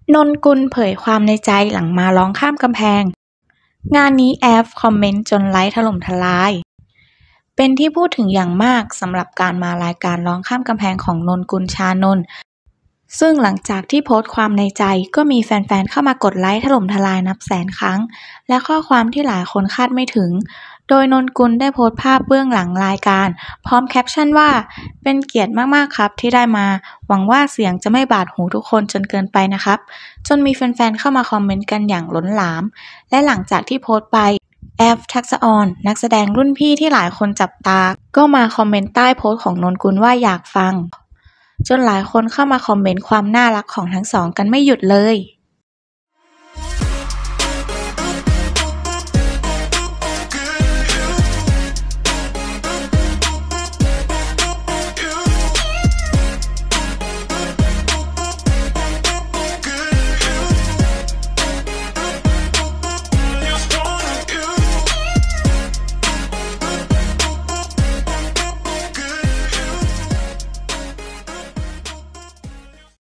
นนกุลเผยความในใจหลังมาร้องข้ามกำแพง งานนี้แอฟคอมเมนต์จนไลค์ถล่มทลาย เป็นที่พูดถึงอย่างมากสำหรับการมารายการร้องข้ามกำแพงของนนกุลชานนท์ซึ่งหลังจากที่โพสต์ความในใจก็มีแฟนๆเข้ามากดไลค์ถล่มทลายนับแสนครั้ง และข้อความที่หลายคนคาดไม่ถึง โดยนนกุลได้โพสต์ภาพเบื้องหลังรายการพร้อมแคปชั่นว่าเป็นเกียรติมากๆครับที่ได้มาหวังว่าเสียงจะไม่บาดหูทุกคนจนเกินไปนะครับจนมีแฟนๆเข้ามาคอมเมนต์กันอย่างล้นหลามและหลังจากที่โพสต์ไปแอฟทักษะออนนักแสดงรุ่นพี่ที่หลายคนจับตาก็มาคอมเมนต์ใต้โพสต์ของนนกุลว่าอยากฟังจนหลายคนเข้ามาคอมเมนต์ความน่ารักของทั้งสองกันไม่หยุดเลย